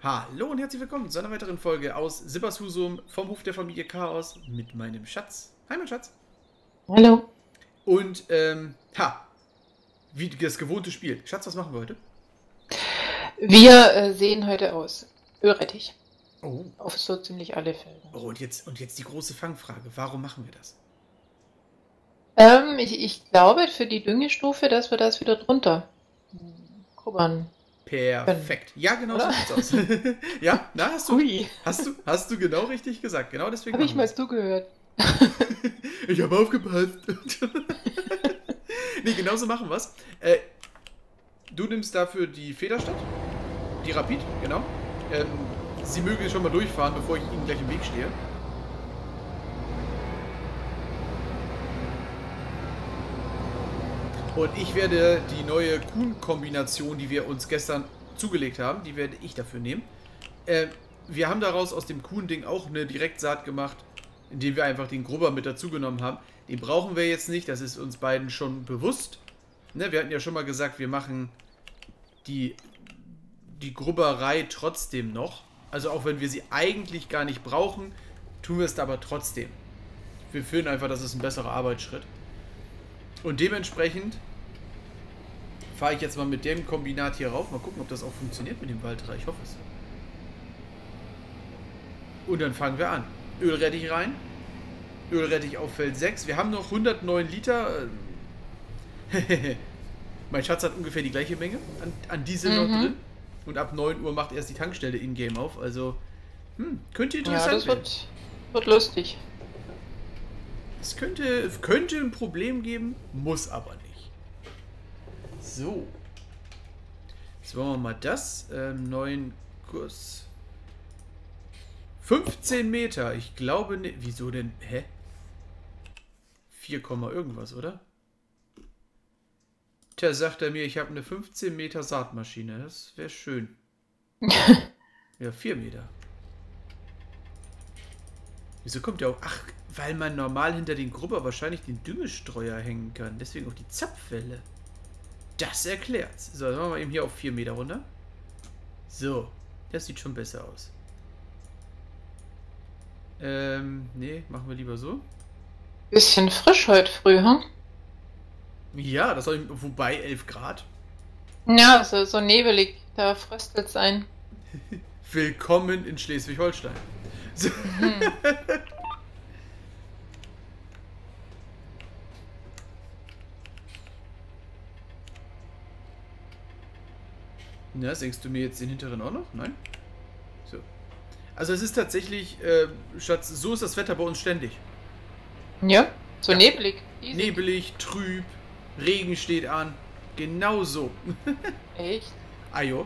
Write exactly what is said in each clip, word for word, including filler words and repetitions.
Hallo und herzlich willkommen zu einer weiteren Folge aus Sibbershusum vom Hof der Familie Chaos mit meinem Schatz. Hi, mein Schatz. Hallo. Und, ähm, ha, wie das gewohnte Spiel. Schatz, was machen wir heute? Wir äh, sehen heute aus Ölrettich. Oh. Auf so ziemlich alle Felder. Oh, und jetzt, und jetzt die große Fangfrage. Warum machen wir das? Ähm, ich, ich glaube, für die Düngestufe, dass wir das wieder drunter grubbern. Perfekt. Ja, genau so Oder? sieht's aus. Ja, na, hast du, Ui. hast du, hast du genau richtig gesagt. Genau deswegen Habe ich machen mal wir's. zugehört. Ich habe aufgepasst. Nee, genau so machen wir's. Äh, du nimmst dafür die Federstadt. Die Rapid, genau. Ähm, sie möge schon mal durchfahren, bevor ich ihnen gleich im Weg stehe. Und ich werde die neue Kuhn-Kombination, die wir uns gestern zugelegt haben, die werde ich dafür nehmen. Äh, wir haben daraus aus dem Kuhn-Ding auch eine Direktsaat gemacht, indem wir einfach den Grubber mit dazugenommen haben. Den brauchen wir jetzt nicht, das ist uns beiden schon bewusst. Ne, wir hatten ja schon mal gesagt, wir machen die, die Grubberei trotzdem noch. Also auch wenn wir sie eigentlich gar nicht brauchen, tun wir es aber trotzdem. Wir fühlen einfach, das ist ein besserer Arbeitsschritt. Und dementsprechend fahre ich jetzt mal mit dem Kombinat hier rauf. Mal gucken, ob das auch funktioniert mit dem Waldrad. Ich hoffe es. Und dann fangen wir an. Ölrettich rein. Ölrettich auf Feld sechs. Wir haben noch hundertneun Liter. Mein Schatz hat ungefähr die gleiche Menge an, an Diesel Mhm. noch drin. Und ab neun Uhr macht erst die Tankstelle in-game auf. Also, hm, könnte Ja, interessant das werden. wird, wird lustig. Es könnte, könnte ein Problem geben, muss aber nicht. So. Jetzt wollen wir mal das. Ähm, neuen Kurs. fünfzehn Meter. Ich glaube nicht. Wieso denn? Hä? vier, irgendwas, oder? Tja, sagt er mir, ich habe eine fünfzehn Meter Saatmaschine. Das wäre schön. Ja, vier Meter. Wieso kommt der auch? Ach, weil man normal hinter den Grubber wahrscheinlich den Düngestreuer hängen kann. Deswegen auch die Zapfwelle. Das erklärt's. So, dann machen wir eben hier auf vier Meter runter. So, das sieht schon besser aus. Ähm, nee, machen wir lieber so. Bisschen frisch heute früh, hm? Ja, das soll ich, wobei elf Grad. Ja, so, so nebelig. Da fröstelt's ein. Willkommen in Schleswig-Holstein. So. Mhm. Na, senkst du mir jetzt den hinteren auch noch? Nein? So. Also es ist tatsächlich, äh, Schatz, so ist das Wetter bei uns ständig. Ja, so Ja. neblig. Easy. Nebelig, trüb, Regen steht an. Genau so. Echt? Ajo.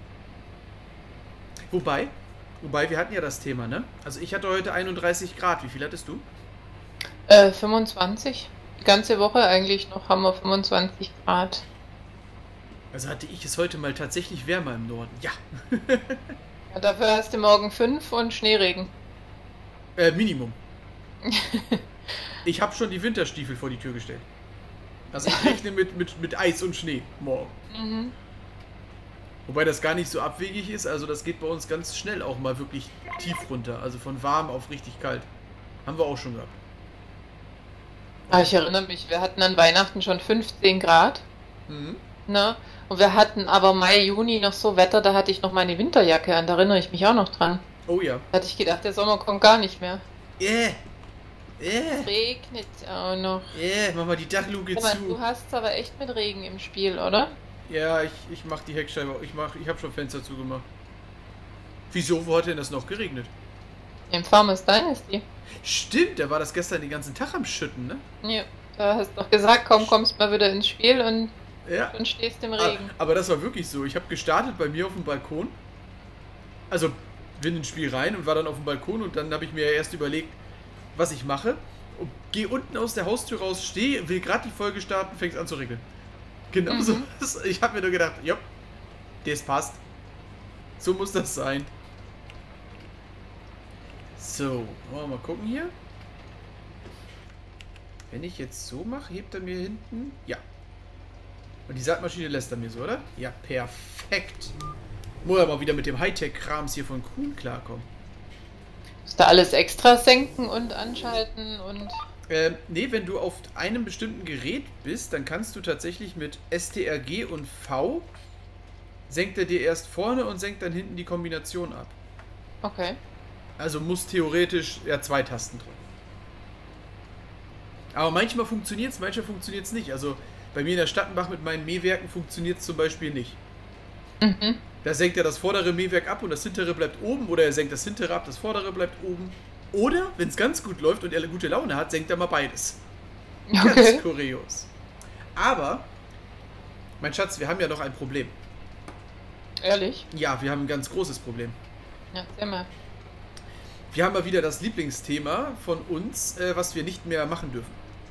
Wobei, wobei, wir hatten ja das Thema, ne? Also ich hatte heute einunddreißig Grad. Wie viel hattest du? Äh, fünfundzwanzig. Die ganze Woche eigentlich noch haben wir fünfundzwanzig Grad. Also hatte ich es heute mal tatsächlich wärmer im Norden. Ja. Ja, dafür hast du morgen fünf und Schneeregen. Äh, Minimum. Ich habe schon die Winterstiefel vor die Tür gestellt. Also ich rechne mit, mit, mit Eis und Schnee morgen. Mhm. Wobei das gar nicht so abwegig ist. Also das geht bei uns ganz schnell auch mal wirklich tief runter. Also von warm auf richtig kalt. Haben wir auch schon gehabt. Ah, ich erinnere mich, wir hatten an Weihnachten schon fünfzehn Grad. Mhm. Ne? Und wir hatten aber Mai, Juni noch so Wetter, da hatte ich noch meine Winterjacke an, da erinnere ich mich auch noch dran. Oh ja. Da hatte ich gedacht, der Sommer kommt gar nicht mehr. Äh. Äh. Regnet auch noch. Äh. Mach mal die Dachluke Aber zu. du hast aber echt mit Regen im Spiel, oder? Ja, ich, ich mach die Heckscheibe. Ich mach, ich habe schon Fenster zugemacht. Wieso? Wo hat denn das noch geregnet? Im Farmers Dynasty. Stimmt, da war das gestern den ganzen Tag am Schütten, ne? Ja, da hast du doch gesagt, komm, kommst mal wieder ins Spiel und, Ja. und stehst im Aber, Regen. aber das war wirklich so. Ich habe gestartet bei mir auf dem Balkon. Also bin ins Spiel rein und war dann auf dem Balkon und dann habe ich mir erst überlegt, was ich mache. Und gehe unten aus der Haustür raus, stehe, will gerade die Folge starten, fängt an zu regeln. Genau Mhm. so. Ich habe mir nur gedacht, ja, das passt. So muss das sein. So, wollen wir mal gucken hier. Wenn ich jetzt so mache, hebt er mir hinten. Ja. Und die Saatmaschine lässt er mir so, oder? Ja, perfekt. Muss aber mal wieder mit dem Hightech-Krams hier von Kuhn klarkommen. Musst du alles extra senken und anschalten und... Ähm, nee, wenn du auf einem bestimmten Gerät bist, dann kannst du tatsächlich mit S T R G und V senkt er dir erst vorne und senkt dann hinten die Kombination ab. Okay. Also muss theoretisch ja zwei Tasten drücken. Aber manchmal funktioniert es, manchmal funktioniert es nicht. Also bei mir in der Stadtenbach mit meinen Mähwerken funktioniert es zum Beispiel nicht. Mhm. Da senkt er das vordere Mähwerk ab und das hintere bleibt oben, oder er senkt das hintere ab, das vordere bleibt oben. Oder, wenn es ganz gut läuft und er gute Laune hat, senkt er mal beides. Okay. Ganz kurios. Aber, mein Schatz, wir haben ja noch ein Problem. Ehrlich? Ja, wir haben ein ganz großes Problem. Ja, sag mal. Wir haben mal wieder das Lieblingsthema von uns, äh, was wir nicht mehr machen dürfen.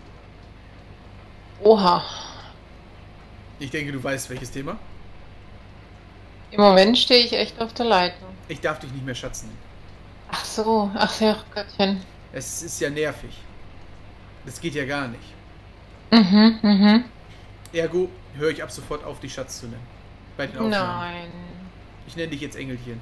Oha. Ich denke, du weißt, welches Thema. Im Moment stehe ich echt auf der Leitung. Ich darf dich nicht mehr schatzen. Ach so, ach ja, Gottchen. Es ist ja nervig. Das geht ja gar nicht. Mhm, mhm. Ergo höre ich ab sofort auf, dich Schatz zu nennen. Bei den Aufnahmen. Nein. Ich nenne dich jetzt Engelchen.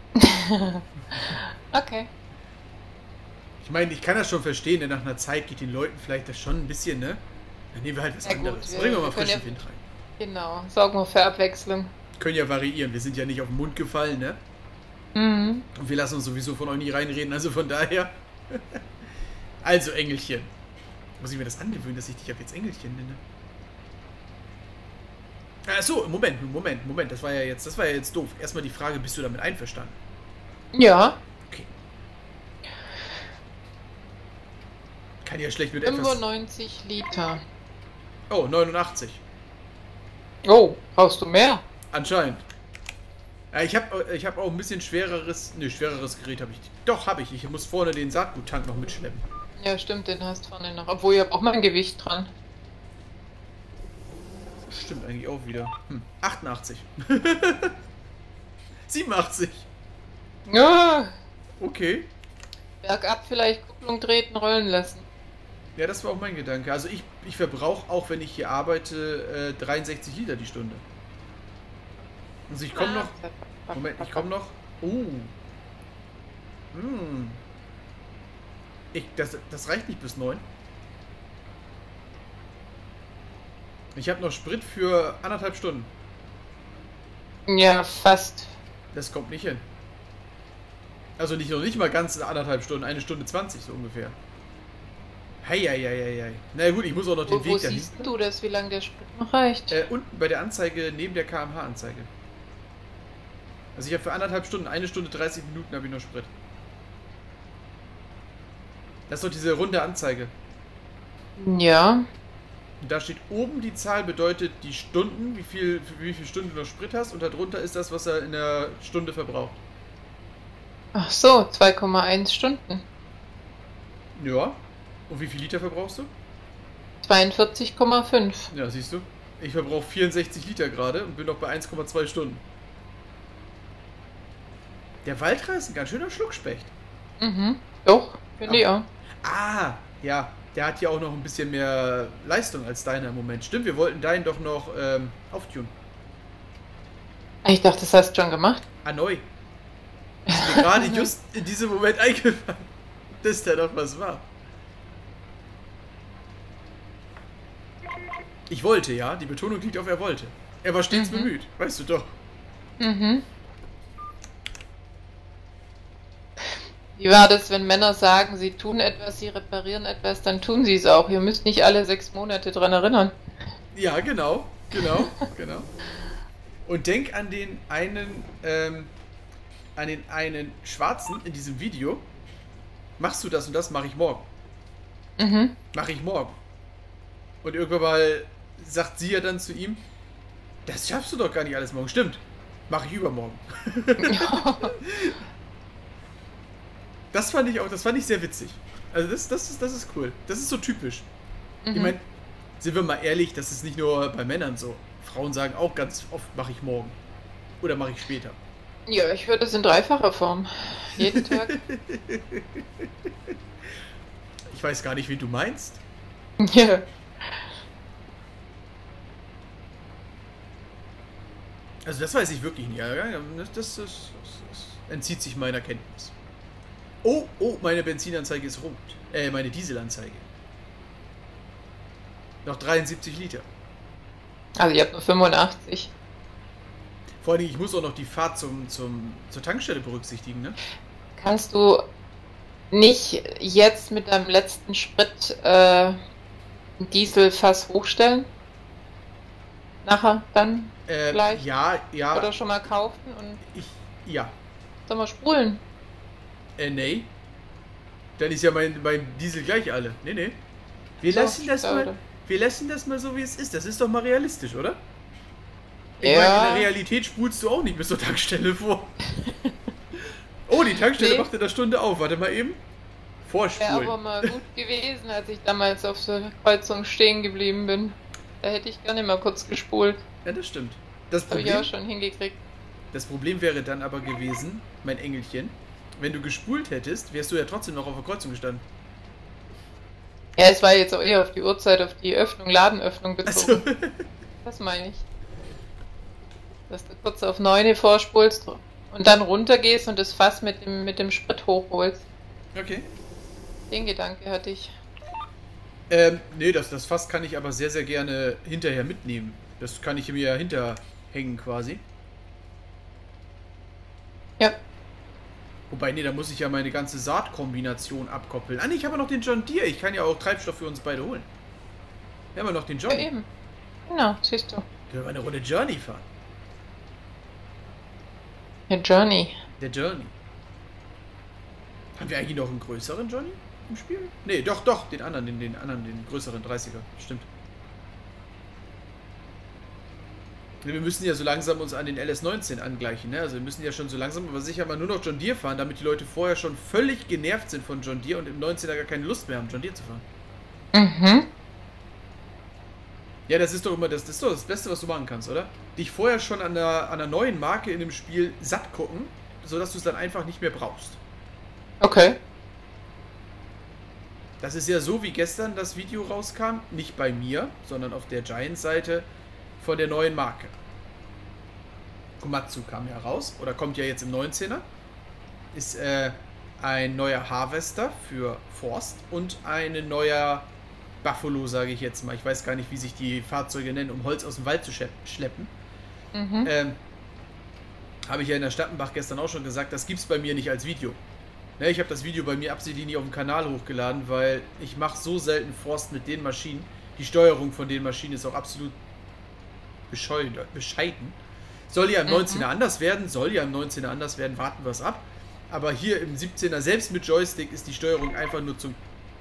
Okay. Ich meine, ich kann das schon verstehen, denn nach einer Zeit geht den Leuten vielleicht das schon ein bisschen, ne? Dann nehmen wir halt was Ja, gut, anderes. wir- Bringen wir mal wir können frischen ja- Wind rein. Genau, sorgen wir für Abwechslung. Können ja variieren. Wir sind ja nicht auf den Mund gefallen, ne? Mhm. Und wir lassen uns sowieso von euch nie reinreden, also von daher. Also, Engelchen. Muss ich mir das angewöhnen, dass ich dich ab jetzt Engelchen nenne? Achso, Moment, Moment, Moment. Das war ja jetzt, das war ja jetzt doof. Erstmal die Frage, bist du damit einverstanden? Ja, Okay. Kann ja schlecht mit etwas... fünfundneunzig Liter. Oh, neunundachtzig. Oh, brauchst du mehr? Anscheinend. Ja, ich habe ich hab auch ein bisschen schwereres... Ne, schwereres Gerät habe ich. Doch, habe ich. Ich muss vorne den Saatguttank noch mitschleppen. Ja, stimmt, den hast du vorne noch. Obwohl, ich habe auch mein Gewicht dran. Stimmt eigentlich auch wieder. Hm, achtundachtzig. siebenundachtzig. Ja, Okay. bergab vielleicht Kupplung treten, rollen lassen. Ja, das war auch mein Gedanke. Also ich, ich verbrauche auch, wenn ich hier arbeite, äh, dreiundsechzig Liter die Stunde. Also ich komme noch... Moment, ich komme noch... Oh. Hm. Ich, das, das reicht nicht bis neun. Ich habe noch Sprit für anderthalb Stunden. Ja, fast. Das kommt nicht hin. Also nicht noch nicht mal ganz anderthalb Stunden, eine Stunde zwanzig so ungefähr. Heieieiei. Na gut, ich muss auch noch den Wo, Weg wo dahin. siehst du das, wie lange der Sprit noch reicht? Äh, unten bei der Anzeige neben der K M H-Anzeige. Also ich habe für anderthalb Stunden, eine Stunde dreißig Minuten habe ich noch Sprit. Das ist doch diese runde Anzeige. Ja, Und da steht oben die Zahl, bedeutet die Stunden, wie viel, für wie viele Stunden du noch Sprit hast, und darunter ist das, was er in der Stunde verbraucht. ach so, zwei Komma eins Stunden. Ja. Und wie viel Liter verbrauchst du? zweiundvierzig Komma fünf. Ja, siehst du. Ich verbrauche vierundsechzig Liter gerade und bin noch bei eins Komma zwei Stunden. Der Waldra ist ein ganz schöner Schluckspecht. Mhm, doch, finde ich auch. Ah, ja. Der hat ja auch noch ein bisschen mehr Leistung als deiner im Moment. Stimmt, wir wollten deinen doch noch ähm, auftunen. Ich dachte, das hast du schon gemacht. Ah, neu. Ist mir gerade just in diesem Moment eingefallen, dass da noch was war. Ich wollte, ja. Die Betonung liegt auf er wollte. Er war stets Mhm. bemüht, weißt du doch. Mhm. Wie war das, wenn Männer sagen, sie tun etwas, sie reparieren etwas, dann tun sie es auch. Ihr müsst nicht alle sechs Monate dran erinnern. Ja, genau, genau, genau. Und denk an den einen, ähm, an den einen Schwarzen in diesem Video. Machst du das und das, mache ich morgen. Mhm. Mache ich morgen. Und irgendwann mal sagt sie ja dann zu ihm, das schaffst du doch gar nicht alles morgen. Stimmt, mache ich übermorgen. Das fand ich auch, das fand ich sehr witzig. Also das, das, ist, das ist cool. Das ist so typisch. Mhm. Ich meine, sind wir mal ehrlich, das ist nicht nur bei Männern so. Frauen sagen auch ganz oft, mache ich morgen. Oder mache ich später. Ja, ich würde es in dreifacher Form. Jeden Tag. Ich weiß gar nicht, wie du meinst. Ja. Also das weiß ich wirklich nicht. Ja, ja, das, das, das, das entzieht sich meiner Kenntnis. Oh, oh, meine Benzinanzeige ist rot. Äh, meine Dieselanzeige. Noch dreiundsiebzig Liter. Also ihr habt nur fünfundachtzig. Vor allem, ich muss auch noch die Fahrt zum, zum, zur Tankstelle berücksichtigen, ne? Kannst du nicht jetzt mit deinem letzten Sprit äh, ein Dieselfass hochstellen? Nachher dann Äh, vielleicht? ja, ja. Oder schon mal kaufen und Ich, ja. sollen wir spulen? Äh, nee. Dann ist ja mein, mein Diesel gleich alle. Nee, nee. Wir So, lassen das schade. mal. Wir lassen das mal so, wie es ist. Das ist doch mal realistisch, oder? Ich Ja. meine, in der Realität spulst du auch nicht bis zur Tankstelle vor. Oh, die Tankstelle Nee. macht in der Stunde auf. Warte mal eben. Wäre Vorspulen. aber mal gut gewesen, als ich damals auf der Kreuzung stehen geblieben bin. Da hätte ich gerne mal kurz gespult. Ja, das stimmt. Das Habe ich Problem, auch schon hingekriegt. das Problem wäre dann aber gewesen, mein Engelchen, wenn du gespult hättest, wärst du ja trotzdem noch auf der Kreuzung gestanden. Ja, es war jetzt auch eher auf die Uhrzeit, auf die Öffnung, Ladenöffnung bezogen. Also, Das meine ich. Dass du kurz auf neun vorspulst und dann runtergehst und das Fass mit dem, mit dem Sprit hochholst. okay. Den Gedanke hatte ich. Ähm, nee, das, das Fass kann ich aber sehr, sehr gerne hinterher mitnehmen. Das kann ich mir hinterhängen quasi. Ja. Wobei, nee, da muss ich ja meine ganze Saatkombination abkoppeln. Ah, nee, ich habe noch den John Deere. Ich kann ja auch Treibstoff für uns beide holen. Wir haben ja noch den Ja, Johnny. eben. Genau, siehst du. Können wir eine Runde Journey fahren? Ja, Journey. Der Journey. Haben wir eigentlich noch einen größeren Johnny im Spiel? Nee, doch, doch, den anderen, den, den anderen, den größeren dreißiger. Stimmt. Wir müssen ja so langsam uns an den L S neunzehn angleichen, ne? Also wir müssen ja schon so langsam aber sicher mal nur noch John Deere fahren, damit die Leute vorher schon völlig genervt sind von John Deere und im neunzehner gar keine Lust mehr haben, John Deere zu fahren. Mhm. Ja, das ist doch immer das, das ist doch das Beste, was du machen kannst, oder? Dich vorher schon an einer, an einer neuen Marke in dem Spiel satt gucken, sodass du es dann einfach nicht mehr brauchst. Okay. Das ist ja so, wie gestern das Video rauskam, nicht bei mir, sondern auf der Giants-Seite von der neuen Marke. Komatsu kam ja raus, oder kommt ja jetzt im neunzehner. Ist äh, ein neuer Harvester für Forst und ein neuer Buffalo, sage ich jetzt mal. Ich weiß gar nicht, wie sich die Fahrzeuge nennen, um Holz aus dem Wald zu schleppen. Mhm. Ähm, habe ich ja in der Stappenbach gestern auch schon gesagt, das gibt es bei mir nicht als Video. Ne, ich habe das Video bei mir absichtlich nicht auf dem Kanal hochgeladen, weil ich mache so selten Forst mit den Maschinen. Die Steuerung von den Maschinen ist auch absolut bescheiden. bescheiden. Soll ja im Mhm. neunzehner anders werden, soll ja im neunzehner anders werden, warten wir es ab. Aber hier im siebzehner, selbst mit Joystick, ist die Steuerung einfach nur zum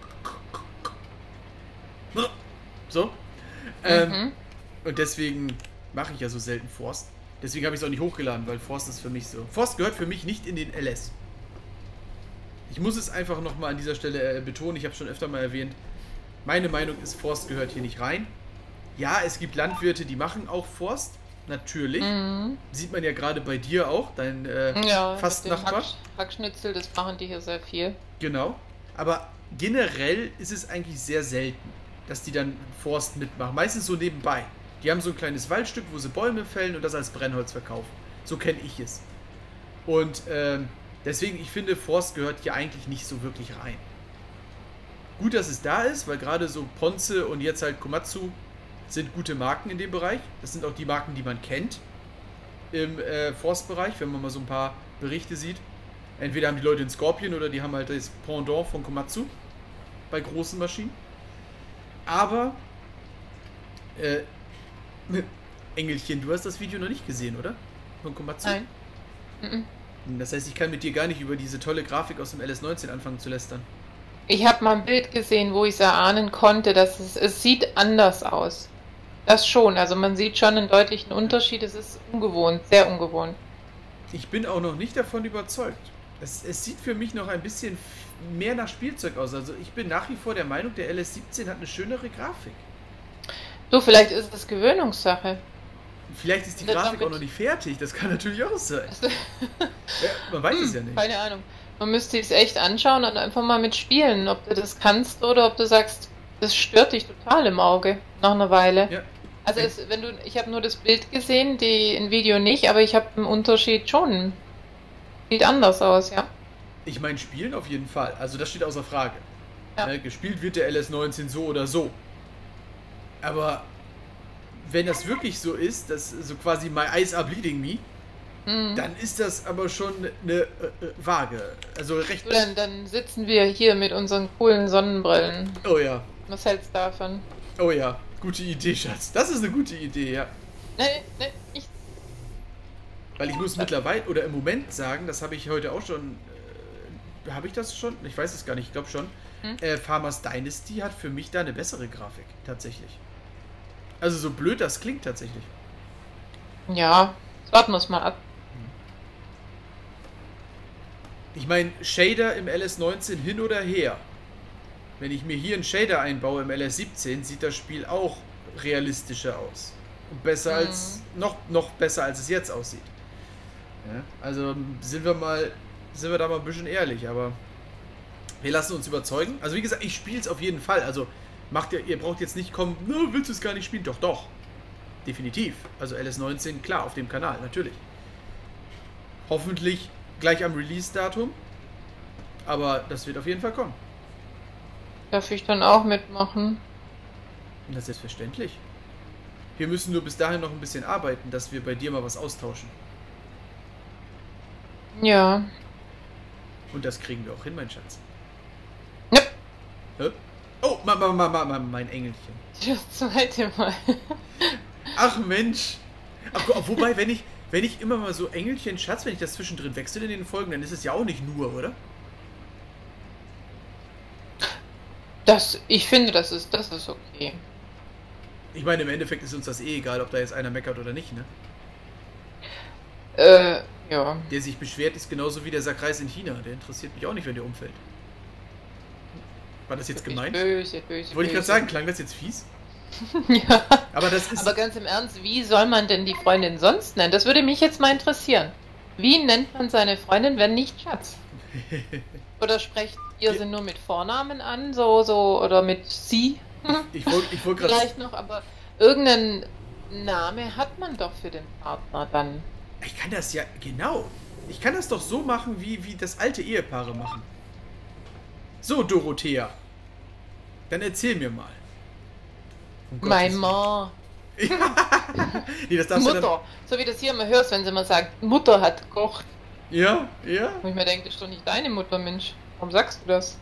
so. Ähm, Mhm. und deswegen mache ich ja so selten Forst. Deswegen habe ich es auch nicht hochgeladen, weil Forst ist für mich so. Forst gehört für mich nicht in den L S. Ich muss es einfach nochmal an dieser Stelle äh, betonen, ich habe es schon öfter mal erwähnt. Meine Meinung ist, Forst gehört hier nicht rein. Ja, es gibt Landwirte, die machen auch Forst. Natürlich. Mhm. Sieht man ja gerade bei dir auch, dein äh, Ja, fast mit dem Nachbar. Hack, Hackschnitzel, das machen die hier sehr viel. Genau. Aber generell ist es eigentlich sehr selten, dass die dann Forst mitmachen. Meistens so nebenbei. Die haben so ein kleines Waldstück, wo sie Bäume fällen und das als Brennholz verkaufen. So kenne ich es. Und ähm, deswegen, ich finde, Forst gehört hier eigentlich nicht so wirklich rein. Gut, dass es da ist, weil gerade so Ponze und jetzt halt Komatsu sind gute Marken in dem Bereich. Das sind auch die Marken, die man kennt im äh, Forstbereich, wenn man mal so ein paar Berichte sieht. Entweder haben die Leute den Scorpion oder die haben halt das Pendant von Komatsu bei großen Maschinen. Aber äh, Engelchen, du hast das Video noch nicht gesehen, oder? Von Komatsu? Nein. Mhm. Das heißt, ich kann mit dir gar nicht über diese tolle Grafik aus dem L S neunzehn anfangen zu lästern. Ich habe mal ein Bild gesehen, wo ich es erahnen konnte, dass es, es sieht anders aus. Das schon, also man sieht schon einen deutlichen Unterschied. Es ist ungewohnt, sehr ungewohnt. Ich bin auch noch nicht davon überzeugt. Es, es sieht für mich noch ein bisschen mehr nach Spielzeug aus. Also ich bin nach wie vor der Meinung, der L S siebzehn hat eine schönere Grafik. Du, vielleicht ist es Gewöhnungssache. Vielleicht ist die Das Grafik damit- auch noch nicht fertig. Das kann natürlich auch sein. Ja, man weiß es ja nicht. Keine Ahnung. Man müsste es echt anschauen und einfach mal mitspielen, ob du das kannst oder ob du sagst, das stört dich total im Auge nach einer Weile. Ja. Also es, wenn du, ich habe nur das Bild gesehen, die im Video nicht, aber ich habe einen Unterschied schon. Sieht anders aus, ja. Ich meine, spielen auf jeden Fall. Also das steht außer Frage. Ja. Ne, gespielt wird der L S neunzehn so oder so. Aber wenn das wirklich so ist, dass so quasi My Eyes are bleeding me, Mhm. dann ist das aber schon eine äh, Waage. Also recht. Du, dann, dann sitzen wir hier mit unseren coolen Sonnenbrillen. Oh ja. Was hältst du davon? Oh ja. Gute Idee, Schatz. Das ist eine gute Idee, ja. Nee, nee, ich. Weil ich muss mittlerweile, oder im Moment sagen, das habe ich heute auch schon, äh, habe ich das schon? Ich weiß es gar nicht, ich glaube schon. Hm? Äh, Farmers Dynasty hat für mich da eine bessere Grafik, tatsächlich. Also so blöd das klingt tatsächlich. Ja, jetzt warten wir es mal ab. Ich meine, Shader im L S neunzehn hin oder her. Wenn ich mir hier einen Shader einbaue im L S siebzehn, sieht das Spiel auch realistischer aus. Und besser Mhm. als, noch, noch besser als es jetzt aussieht. Ja, also sind wir mal, sind wir da mal ein bisschen ehrlich, aber wir lassen uns überzeugen. Also wie gesagt, ich spiele es auf jeden Fall. Also macht ihr, ihr braucht jetzt nicht kommen, no, willst du es gar nicht spielen? Doch, doch. Definitiv. Also L S neunzehn, klar, auf dem Kanal, natürlich. Hoffentlich gleich am Release-Datum. Aber das wird auf jeden Fall kommen. Darf ich dann auch mitmachen? Und das ist selbstverständlich. Wir müssen nur bis dahin noch ein bisschen arbeiten, dass wir bei dir mal was austauschen. Ja. Und das kriegen wir auch hin, mein Schatz. Ja. Hä? Oh, ma, ma, ma, ma, ma, mein Engelchen. Das zweite Mal. Ach Mensch. Ach, gu- wobei, wenn ich, wenn ich immer mal so Engelchen, Schatz, wenn ich das zwischendrin wechsle in den Folgen, dann ist es ja auch nicht nur, oder? Das, ich finde, das ist, das ist okay. Ich meine, im Endeffekt ist uns das eh egal, ob da jetzt einer meckert oder nicht, ne? Äh, ja. Der sich beschwert, ist genauso wie der Sackreis in China. Der interessiert mich auch nicht, wenn der umfällt. War das jetzt Wirklich gemeint? Böse, böse, Wollte ich gerade böse. sagen, klang das jetzt fies? Ja. Aber das ist... Aber ganz im Ernst, wie soll man denn die Freundin sonst nennen? Das würde mich jetzt mal interessieren. Wie nennt man seine Freundin, wenn nicht Schatz? Oder sprecht ihr sie nur mit Vornamen an, so, so, oder mit sie? ich wollte ich wollt gerade... Vielleicht noch, aber irgendeinen Name hat man doch für den Partner dann. Ich kann das ja... Genau. Ich kann das doch so machen, wie, wie das alte Ehepaare machen. So, Dorothea. Dann erzähl mir mal. Um Mein Gottes Ma. Willen. Nee, das darfst du Mutter. So wie das hier immer hörst, wenn sie immer sagt, Mutter hat gekocht. dann... Ja, ja. Wo ich mir denke, das ist doch nicht deine Mutter, Mensch. Warum sagst du das?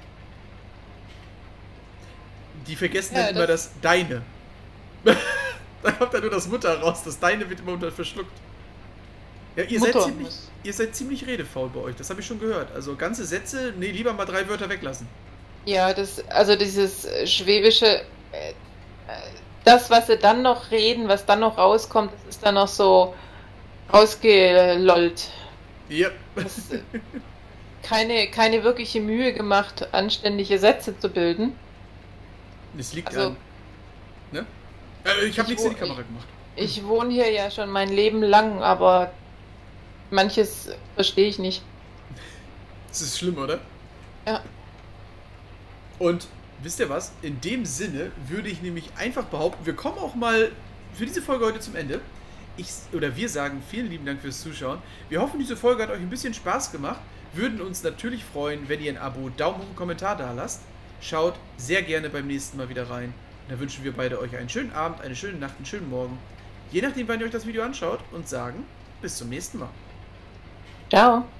Die vergessen Ja, dann immer das- das Deine. Da kommt dann nur das Mutter raus. Das Deine wird immer unter verschluckt. Ja, ihr seid, Mutter ziemlich, muss. ihr seid ziemlich redefaul bei euch. Das habe ich schon gehört. Also ganze Sätze, nee, lieber mal drei Wörter weglassen. Ja, das, also dieses äh, schwäbische, äh, äh, das, was sie dann noch reden, was dann noch rauskommt, das ist dann noch so ausgelollt. Ja. Das, äh, keine, keine wirkliche Mühe gemacht, anständige Sätze zu bilden. Es liegt Also- an. Ne? Äh, ich habe Ich nichts in die wo- Kamera gemacht. Ich wohne hier ja schon mein Leben lang, aber manches verstehe ich nicht. Das ist schlimm, oder? Ja. Und wisst ihr was? In dem Sinne würde ich nämlich einfach behaupten, wir kommen auch mal für diese Folge heute zum Ende. Ich, oder wir sagen vielen lieben Dank fürs Zuschauen. Wir hoffen, diese Folge hat euch ein bisschen Spaß gemacht. Würden uns natürlich freuen, wenn ihr ein Abo, Daumen hoch und Kommentar da lasst. Schaut sehr gerne beim nächsten Mal wieder rein. Da wünschen wir beide euch einen schönen Abend, eine schöne Nacht, einen schönen Morgen. Je nachdem, wann ihr euch das Video anschaut und sagen, bis zum nächsten Mal. Ciao.